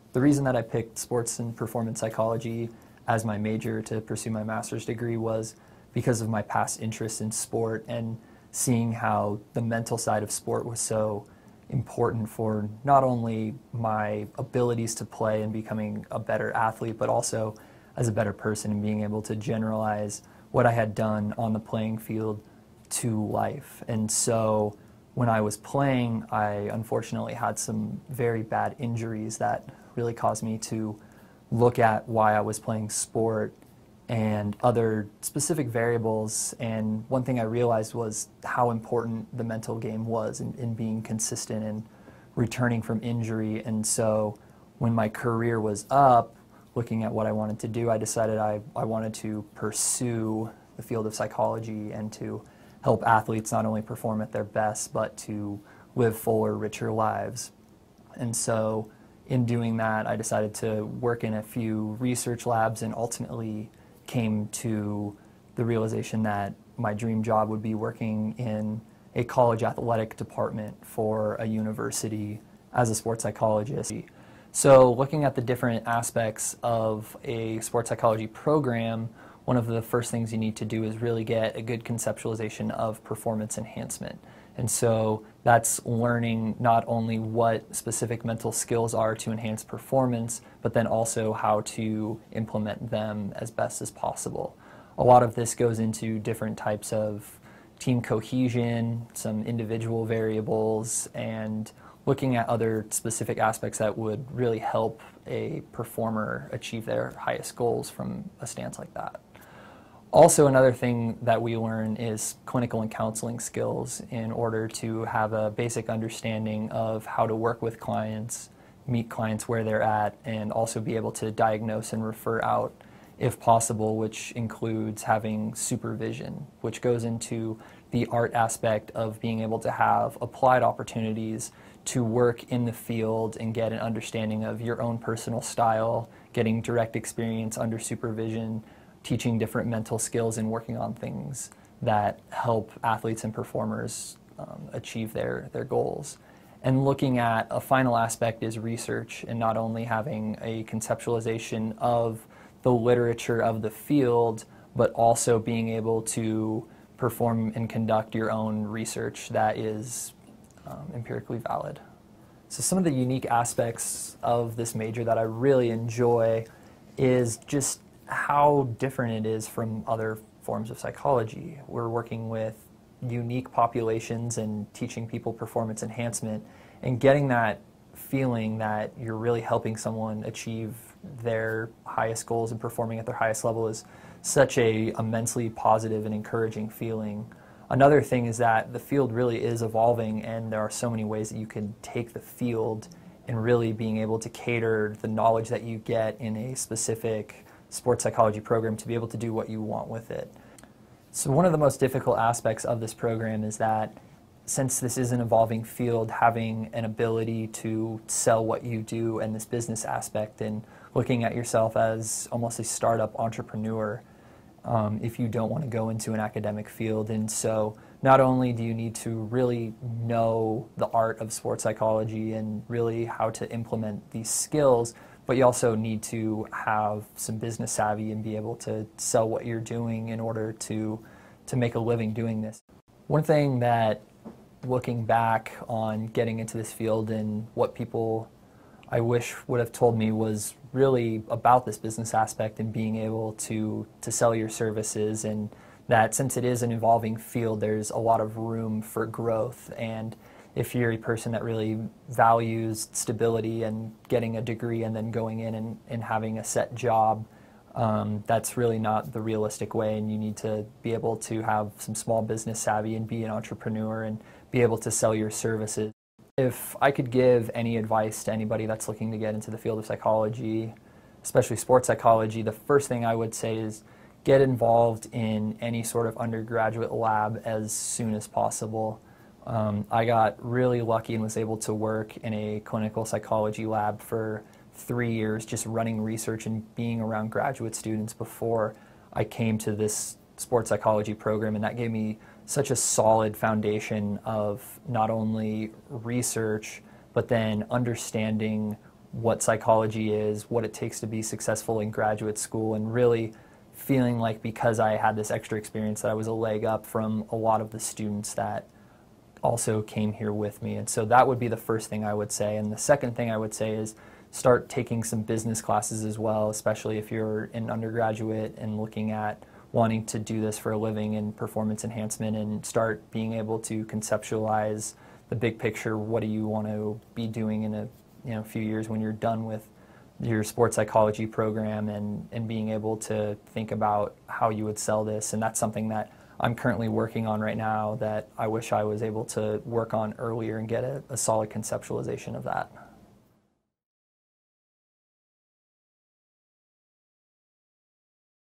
The reason that I picked sports and performance psychology as my major to pursue my master's degree was because of my past interest in sport and seeing how the mental side of sport was so important for not only my abilities to play and becoming a better athlete, but also as a better person and being able to generalize what I had done on the playing field to life. And so when I was playing, I unfortunately had some very bad injuries that really caused me to look at why I was playing sport and other specific variables. And one thing I realized was how important the mental game was in being consistent and returning from injury. And so when my career was up, looking at what I wanted to do, I decided I wanted to pursue the field of psychology and to help athletes not only perform at their best, but to live fuller, richer lives. And so in doing that, I decided to work in a few research labs and ultimately came to the realization that my dream job would be working in a college athletic department for a university as a sports psychologist. So looking at the different aspects of a sports psychology program, one of the first things you need to do is really get a good conceptualization of performance enhancement. And so that's learning not only what specific mental skills are to enhance performance, but then also how to implement them as best as possible. A lot of this goes into different types of team cohesion, some individual variables, and looking at other specific aspects that would really help a performer achieve their highest goals from a stance like that. Also, another thing that we learn is clinical and counseling skills in order to have a basic understanding of how to work with clients, meet clients where they're at, and also be able to diagnose and refer out if possible, which includes having supervision, which goes into the art aspect of being able to have applied opportunities to work in the field and get an understanding of your own personal style, getting direct experience under supervision, teaching different mental skills and working on things that help athletes and performers achieve their goals. And looking at a final aspect is research, and not only having a conceptualization of the literature of the field, but also being able to perform and conduct your own research that is empirically valid. So some of the unique aspects of this major that I really enjoy is just how different it is from other forms of psychology. We're working with unique populations and teaching people performance enhancement, and getting that feeling that you're really helping someone achieve their highest goals and performing at their highest level is such a immensely positive and encouraging feeling. Another thing is that the field really is evolving, and there are so many ways that you can take the field and really being able to cater the knowledge that you get in a specific sports psychology program to be able to do what you want with it. So one of the most difficult aspects of this program is that since this is an evolving field, having an ability to sell what you do and this business aspect and looking at yourself as almost a startup entrepreneur if you don't want to go into an academic field. And so not only do you need to really know the art of sports psychology and really how to implement these skills, but you also need to have some business savvy and be able to sell what you're doing in order to make a living doing this. One thing that, looking back on getting into this field and what people I wish would have told me, was really about this business aspect and being able to sell your services, and that since it is an evolving field, there's a lot of room for growth. And if you're a person that really values stability and getting a degree and then going in and having a set job, that's really not the realistic way, and you need to be able to have some small business savvy and be an entrepreneur and be able to sell your services. If I could give any advice to anybody that's looking to get into the field of psychology, especially sports psychology, the first thing I would say is get involved in any sort of undergraduate lab as soon as possible. I got really lucky and was able to work in a clinical psychology lab for 3 years, just running research and being around graduate students before I came to this sports psychology program, and that gave me such a solid foundation of not only research, but then understanding what psychology is, what it takes to be successful in graduate school, and really feeling like because I had this extra experience that I was a leg up from a lot of the students that also came here with me. And so that would be the first thing I would say. And the second thing I would say is start taking some business classes as well, especially if you're an undergraduate and looking at wanting to do this for a living in performance enhancement, and start being able to conceptualize the big picture. What do you want to be doing in a few years when you're done with your sports psychology program, and being able to think about how you would sell this. And that's something that I'm currently working on right now that I wish I was able to work on earlier and get a solid conceptualization of that.